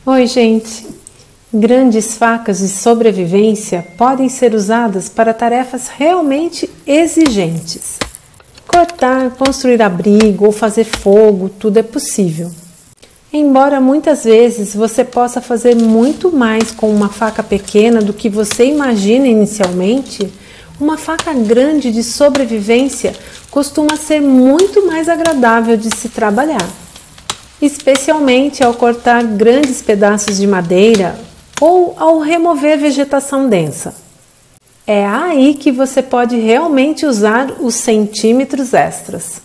Oi, gente! Grandes facas de sobrevivência podem ser usadas para tarefas realmente exigentes. Cortar, construir abrigo ou fazer fogo, tudo é possível. Embora muitas vezes você possa fazer muito mais com uma faca pequena do que você imagina inicialmente, uma faca grande de sobrevivência costuma ser muito mais agradável de se trabalhar, especialmente ao cortar grandes pedaços de madeira ou ao remover vegetação densa. É aí que você pode realmente usar os centímetros extras.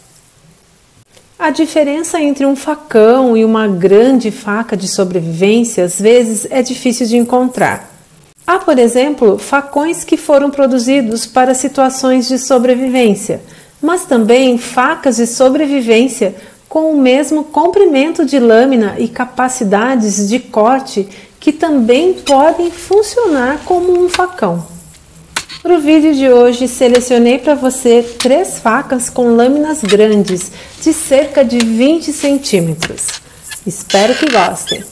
A diferença entre um facão e uma grande faca de sobrevivência às vezes é difícil de encontrar. Há, por exemplo, facões que foram produzidos para situações de sobrevivência, mas também facas de sobrevivência com o mesmo comprimento de lâmina e capacidades de corte que também podem funcionar como um facão. Para o vídeo de hoje, selecionei para você 3 facas com lâminas grandes, de cerca de 20 centímetros. Espero que gostem!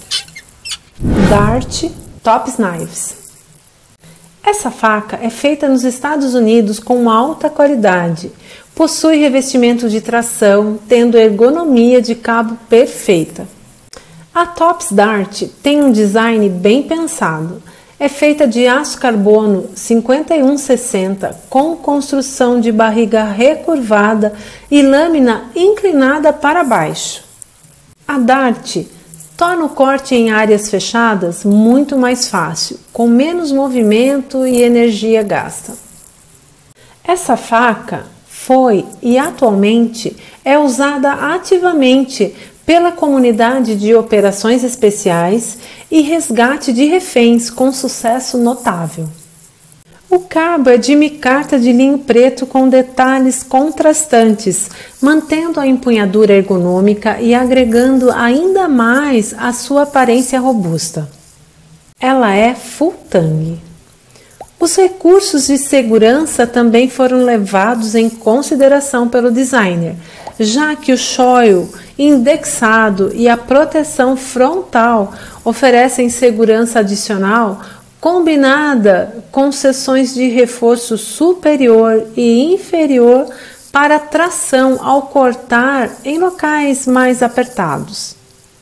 Dart Tops Knives. Essa faca é feita nos Estados Unidos com alta qualidade. Possui revestimento de tração, tendo ergonomia de cabo perfeita. A Tops Dart tem um design bem pensado. É feita de aço carbono 5160 com construção de barriga recurvada e lâmina inclinada para baixo. A Dart torna o corte em áreas fechadas muito mais fácil, com menos movimento e energia gasta. Essa faca foi e atualmente é usada ativamente pela comunidade de operações especiais e resgate de reféns com sucesso notável. O cabo é de micarta de linho preto com detalhes contrastantes, mantendo a empunhadura ergonômica e agregando ainda mais a sua aparência robusta. Ela é full tang. Os recursos de segurança também foram levados em consideração pelo designer, já que o choil indexado e a proteção frontal oferecem segurança adicional combinada com seções de reforço superior e inferior para tração ao cortar em locais mais apertados.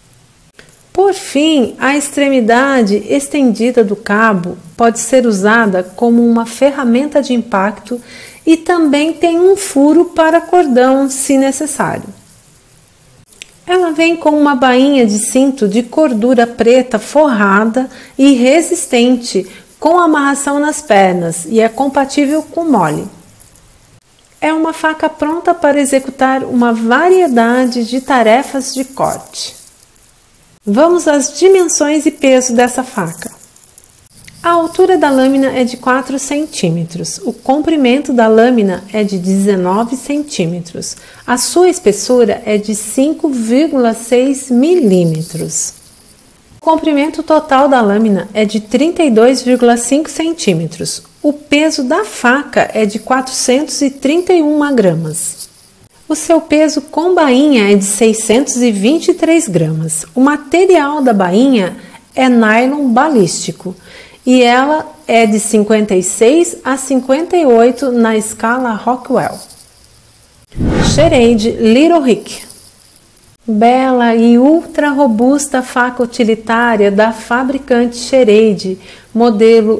Por fim, a extremidade estendida do cabo pode ser usada como uma ferramenta de impacto e também tem um furo para cordão se necessário. Ela vem com uma bainha de cinto de cordura preta forrada e resistente com amarração nas pernas e é compatível com mole. É uma faca pronta para executar uma variedade de tarefas de corte. Vamos às dimensões e peso dessa faca. A altura da lâmina é de 4 centímetros, o comprimento da lâmina é de 19 centímetros, a sua espessura é de 5,6 milímetros. O comprimento total da lâmina é de 32,5 centímetros, o peso da faca é de 431 gramas. O seu peso com bainha é de 623 gramas. O material da bainha é nylon balístico e ela é de 56 a 58 na escala Rockwell. Schrade Little Rick. Bela e ultra robusta faca utilitária da fabricante Schrade, modelo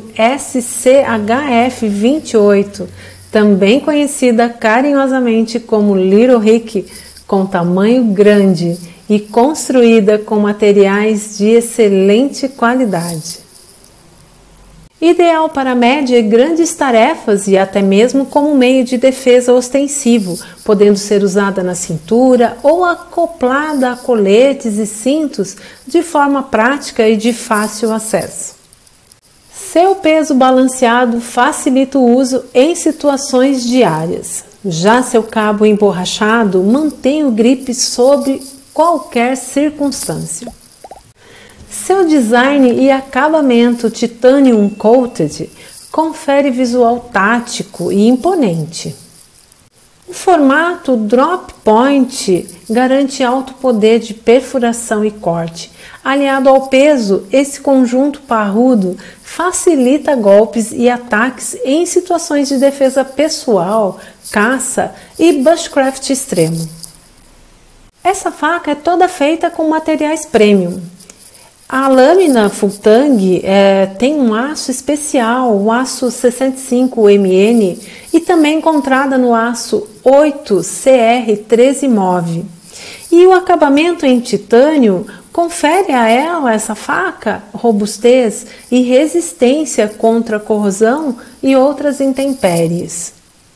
SCHF28, também conhecida carinhosamente como Little Rick, com tamanho grande e construída com materiais de excelente qualidade. Ideal para média e grandes tarefas e até mesmo como meio de defesa ostensivo, podendo ser usada na cintura ou acoplada a coletes e cintos de forma prática e de fácil acesso. Seu peso balanceado facilita o uso em situações diárias. Já seu cabo emborrachado mantém o grip sob qualquer circunstância. Seu design e acabamento titanium coated confere visual tático e imponente. O formato drop point garante alto poder de perfuração e corte. Aliado ao peso, esse conjunto parrudo facilita golpes e ataques em situações de defesa pessoal, caça e bushcraft extremo. Essa faca é toda feita com materiais premium. A lâmina Full-Tang tem um aço especial, o aço 65MN, e também encontrada no aço 8CR13 MOV. E o acabamento em titânio confere a ela, essa faca, robustez e resistência contra corrosão e outras intempéries.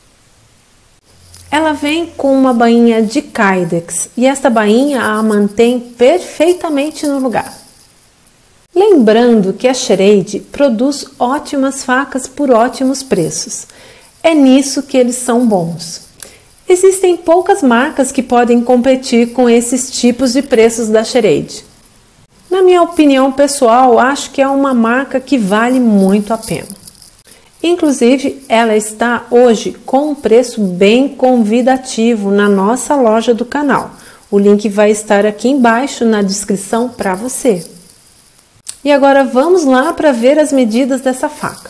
Ela vem com uma bainha de Kydex e esta bainha a mantém perfeitamente no lugar. Lembrando que a Schrade produz ótimas facas por ótimos preços. É nisso que eles são bons. Existem poucas marcas que podem competir com esses tipos de preços da Schrade. Na minha opinião pessoal, acho que é uma marca que vale muito a pena. Inclusive, ela está hoje com um preço bem convidativo na nossa loja do canal. O link vai estar aqui embaixo na descrição para você. E agora vamos lá para ver as medidas dessa faca.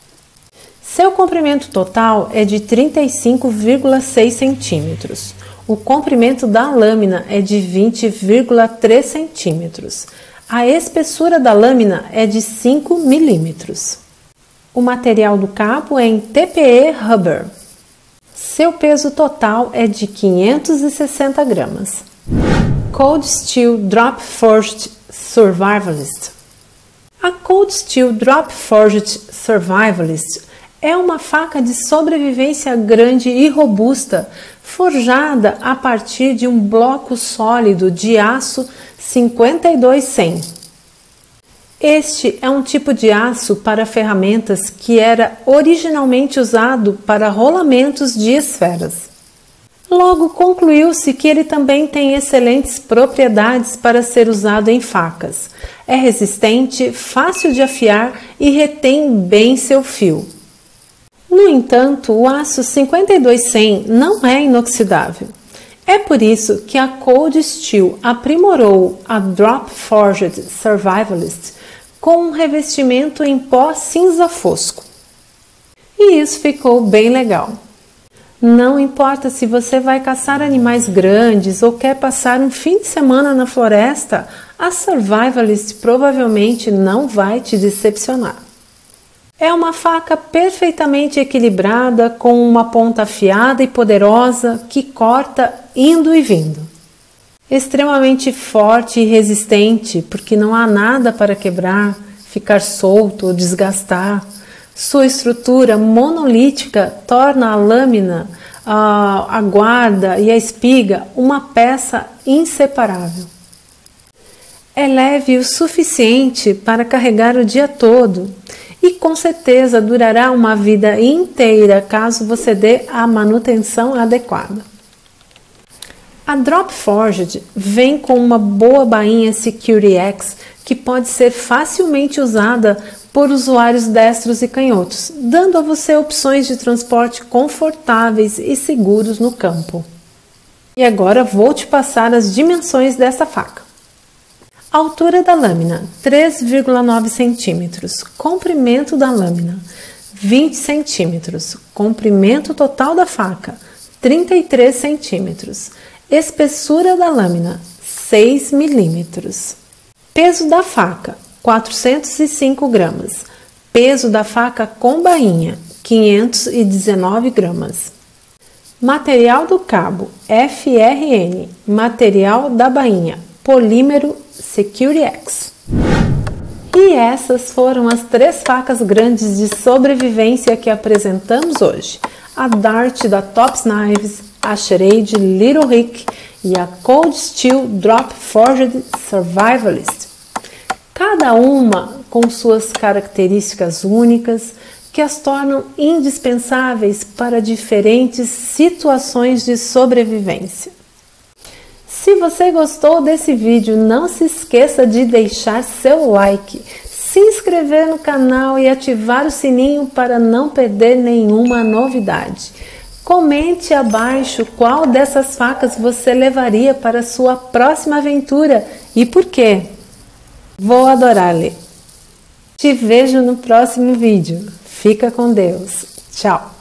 Seu comprimento total é de 35,6 centímetros. O comprimento da lâmina é de 20,3 centímetros. A espessura da lâmina é de 5 milímetros. O material do cabo é em TPE Rubber. Seu peso total é de 560 gramas. Cold Steel Drop Forged Survivalist. A Cold Steel Drop Forged Survivalist é uma faca de sobrevivência grande e robusta, forjada a partir de um bloco sólido de aço 52-100. Este é um tipo de aço para ferramentas que era originalmente usado para rolamentos de esferas. Logo, concluiu-se que ele também tem excelentes propriedades para ser usado em facas. É resistente, fácil de afiar e retém bem seu fio. No entanto, o aço 52-100 não é inoxidável. É por isso que a Cold Steel aprimorou a Drop Forged Survivalist com um revestimento em pó cinza fosco. E isso ficou bem legal. Não importa se você vai caçar animais grandes ou quer passar um fim de semana na floresta, a Survivalist provavelmente não vai te decepcionar. É uma faca perfeitamente equilibrada, com uma ponta afiada e poderosa que corta indo e vindo. Extremamente forte e resistente, porque não há nada para quebrar, ficar solto ou desgastar. Sua estrutura monolítica torna a lâmina, a guarda e a espiga uma peça inseparável. É leve o suficiente para carregar o dia todo e com certeza durará uma vida inteira caso você dê a manutenção adequada. A Drop Forged vem com uma boa bainha Security X que pode ser facilmente usada por usuários destros e canhotos, dando a você opções de transporte confortáveis e seguros no campo. E agora vou te passar as dimensões dessa faca. Altura da lâmina, 3,9 centímetros. Comprimento da lâmina, 20 centímetros. Comprimento total da faca, 33 centímetros. Espessura da lâmina, 6 milímetros. Peso da faca, 405 gramas. Peso da faca com bainha, 519 gramas. Material do cabo, FRN. Material da bainha, polímero Security X. E essas foram as 3 facas grandes de sobrevivência que apresentamos hoje. A Dart da Tops Knives, a Schrade Little Rick e a Cold Steel Drop Forged Survivalist. Cada uma com suas características únicas que as tornam indispensáveis para diferentes situações de sobrevivência. Se você gostou desse vídeo, não se esqueça de deixar seu like, se inscrever no canal e ativar o sininho para não perder nenhuma novidade. Comente abaixo qual dessas facas você levaria para a sua próxima aventura e por quê. Vou adorar ler. Te vejo no próximo vídeo. Fica com Deus. Tchau!